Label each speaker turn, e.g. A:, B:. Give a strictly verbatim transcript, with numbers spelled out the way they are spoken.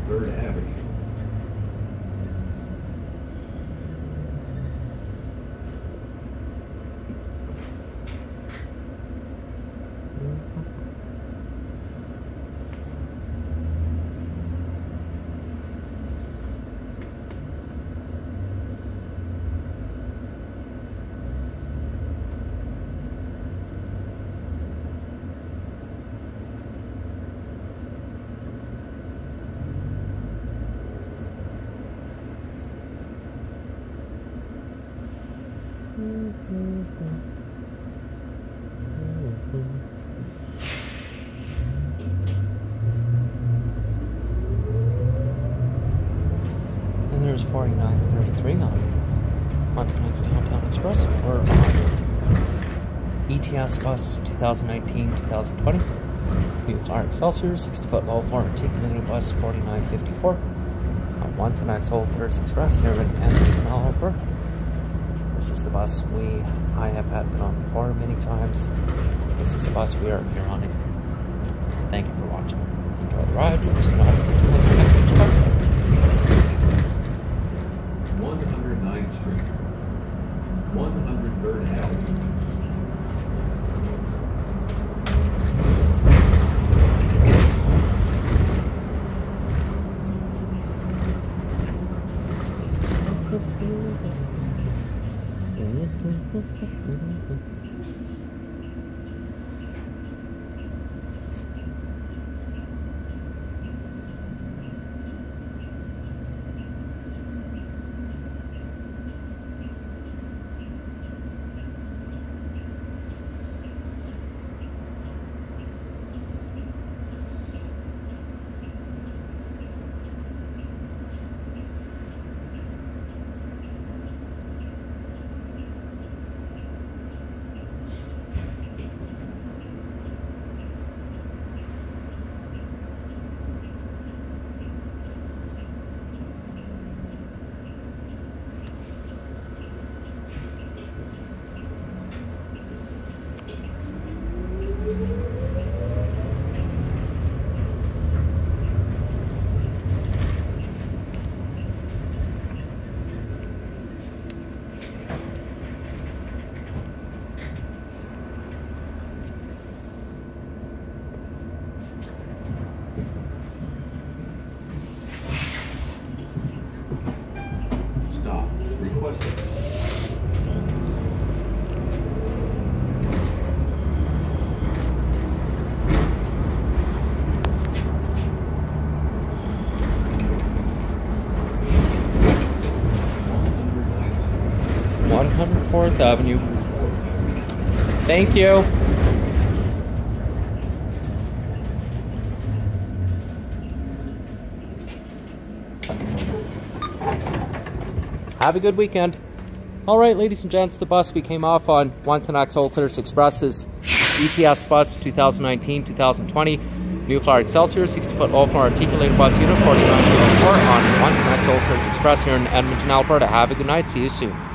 A: third Avenue.
B: And there's forty-nine thirty-three on on tonight's Downtown Express. We're on E T S bus twenty nineteen twenty twenty. New Flyer Excelsior, sixty foot low floor articulated bus forty-nine fifty-four. On one tonight's Soul Clitters Express here in Edmonton, Alberta. This is the bus we I have had been on before many times. This is the bus we are here on it. Thank you for watching. Enjoy the ride. Let's get on to the next express.
A: one hundred ninth Street, one hundred third Avenue. Stop. Requested.
B: one hundred fourth Avenue. Thank you. Have a good weekend. Alright, ladies and gents, the bus we came off on, Wantanak Soul Clitters Express is E T S bus twenty nineteen twenty twenty. New Flyer Excelsior, sixty foot low floor articulated bus unit forty-nine fifty-four on Wantanak Soul Clitters Express here in Edmonton, Alberta. Have a good night. See you soon.